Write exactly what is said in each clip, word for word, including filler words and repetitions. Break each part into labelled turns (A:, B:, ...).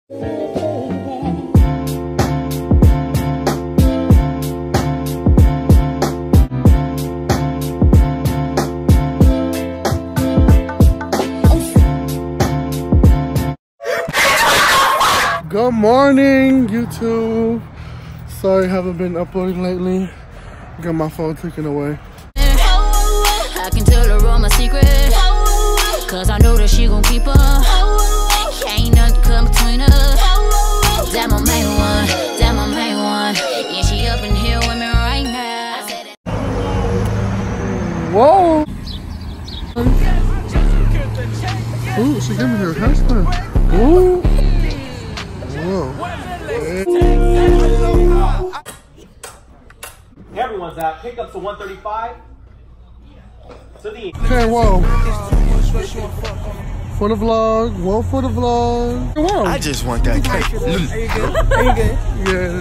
A: Good morning, YouTube. Sorry, haven't been uploading lately. Got my phone taken away.
B: I can tell her all my secrets, cause I know that she gon' keep up. Ain't nothing come between us. That my main one, that my main one. And she up in here with me right now.
A: Whoa! Ooh, she gave me her hairstyle. Ooh! Whoa.
C: Everyone's out. Pickups to one thirty-five. To the
A: okay, whoa. For the vlog, whoa for the vlog. Whoa.
D: I just want that cake.
A: Are you good? Are you good? Yeah.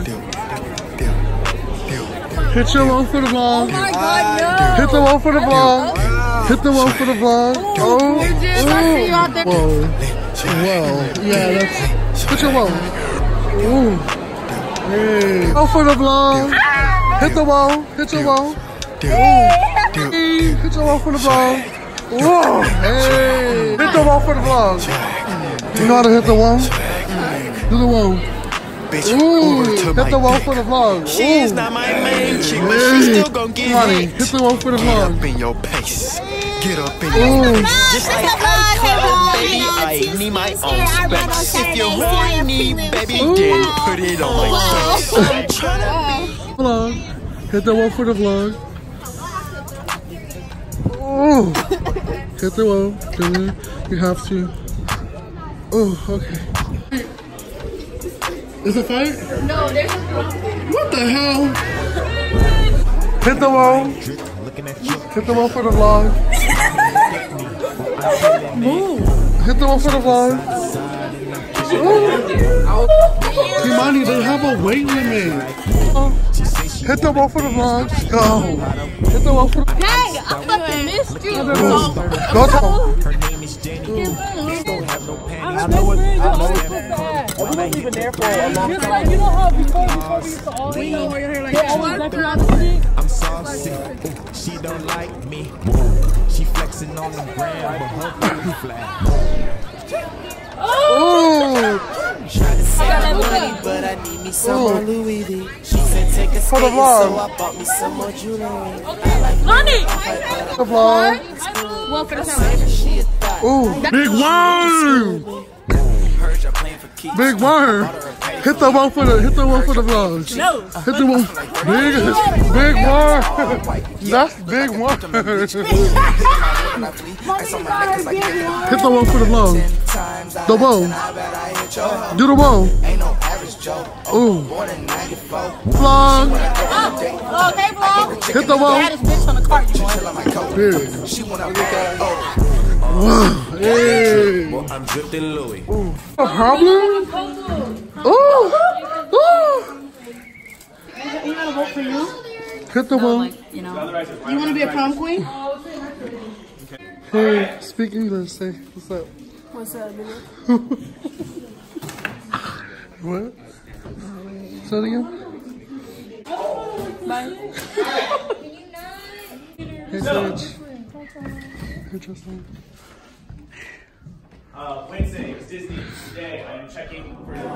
A: Hit your whoa for the vlog.
E: Oh my god, no.
A: Hit the whoa for the vlog. Hit the whoa for the vlog. Oh. Whoa. Whoa. Yeah, that's. Hit your whoa. Ooh. Hey. Whoa for the vlog. Hit the whoa. Hit your whoa. Hey. Hit your whoa for the vlog. Whoa. Hey. Hit the whoa for the vlog. You know how to hit the whoa? Do the whoa. Ooh. Hit the whoa for the vlog.
D: She is not my main chick, but she still gon' get hit.
A: Hit the whoa for the vlog.
D: Get up in your pace. Get up in your face. Just like I call, baby, I need my own space. If you're horny, baby, then put it on my face. I'm tryna be.
A: Vlog. Hit the whoa for the vlog. Oh. Hit the whoa. You have to. Oh, okay. Is it fight?
E: No, there's a
A: what the hell? Hit the whoa. Hit the whoa for the vlog. Move. Hit the whoa for the vlog. Kimani, they have a weight limit. Hit the whoa for the vlog. Go. Hit the whoa for the vlog.
E: Hey, I fucking missed you.
A: Go talk.
F: Her name is Jenny. She don't have no panties. I know it. I know it. I wasn't even there for a long time.
G: You know how before, before we used to always, you know, where your hair like that.
F: I'm saucy. She don't like me. She flexing on the ground, but her booty flat.
A: Oh!
H: Try to save my money, but I need me some more Louis V. She said take a skate, so I bought me some more jewelry.
E: Money!
A: The vlog.
E: One for the camera.
A: Ooh, big worm! Big worm! Hit the one for the hit the one for the vlog.
E: No.
A: Hit the one. Big big worm. That's big worm. Hit the one for the vlog. The whoa. Do the whoa. Ooh. Vlog.
E: Oh, hey, vlog.
A: Hit the whoa.
E: Had this bitch on the cart.
A: Big. Wow. Hey.
F: I'm drifting Louis.
A: Ooh. A problem? Ooh. Ooh.
G: You gotta vote for you.
A: Hit the whoa.
E: You know.
G: You wanna be a prom queen?
A: Hey, speak English. Say what's up.
G: What's up, nigga?
A: What? Say it again.
G: Bye.
A: Hey, Serge. Hey, Justin.
C: uh, Wednesday, it was Disney. Today, I am checking for the.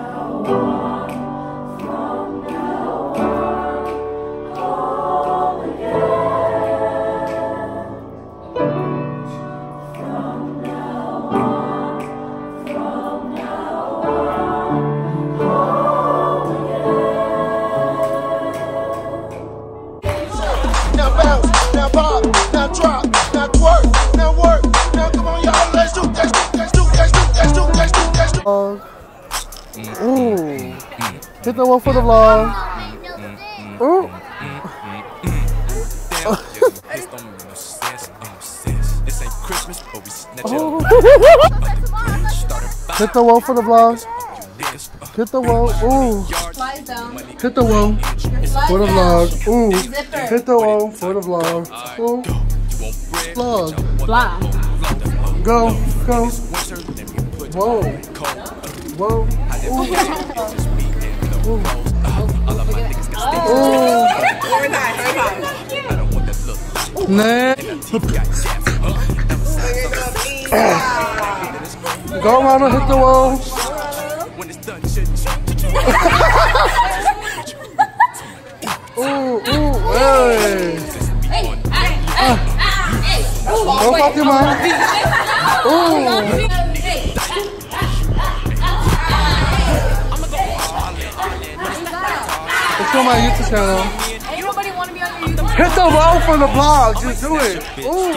A: Ooh. Hit the one for the vlog. Ooh. Hit the one for the vlog. Hit the one. Ooh. Hit the one for the vlog. Ooh. Hit the one for the vlog. Ooh. Vlog.
E: Vlog.
A: Go. Go. Whoa. Whoa. Nah. Go around and hit the wall. Ooh, ooh, hey. Uh, don't fuck your mom. Ooh. Let's go on my YouTube channel.
E: Ain't nobody want to be on your YouTube.
A: Hit the wall for the vlog. Just do it. Ooh.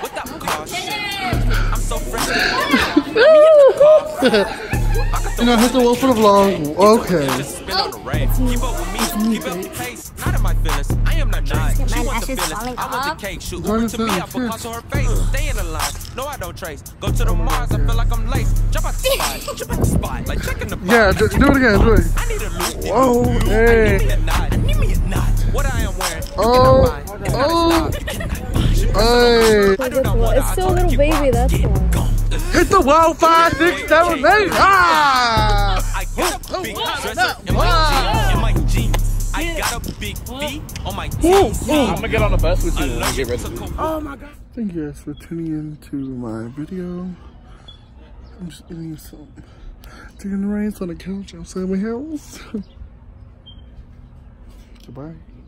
A: You know, hit the wall for the vlog. Okay.
B: Keep up with me, keep up the pace. Not in my feelings, I am not nice. She wants the feelings, I want the cake. Shoot Uber to me, I put cause on her face. Stay in the line, no I don't trace. Go to the Mars, I feel like I'm laced. Jump out the spot, jump out the spot. Like checking the box.
A: Yeah, do, do it again, do it.
B: I need a loop.
A: Whoa, hey.
B: I need me a knot, I need me a knot. What I am wearing, you
A: Oh,
B: cannot
A: oh.
B: buy.
A: Hey.
I: It's still a little baby, that's why.
A: Hit the wall, five, six, seven, eight. Ah!
B: I got a big dresser in my jeans. I got a big V on my jeans.
C: I'm gonna get on the bus with you and get ready.
A: Oh my god. Thank you guys for tuning in to my video. I'm just eating some chicken and rice on the couch outside my house. Goodbye.